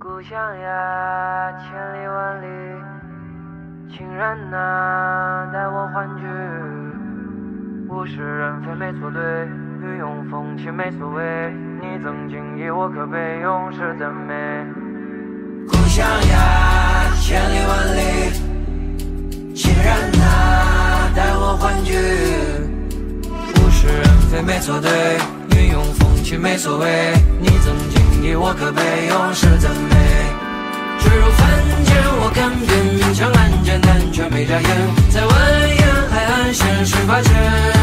故乡呀，千里万里，亲人呐，带我欢聚。物是人非没错对，雨用风起没所谓。你赠锦衣，我可悲，永世赞美。故乡呀，千里万里，亲人呐，带我欢聚。物是人非没错对，雨用风起没所谓。你赠锦衣，我可悲，永世赞美。坠入凡间，我甘愿，强按键但却没眨眼，在蜿蜒海岸线18圈。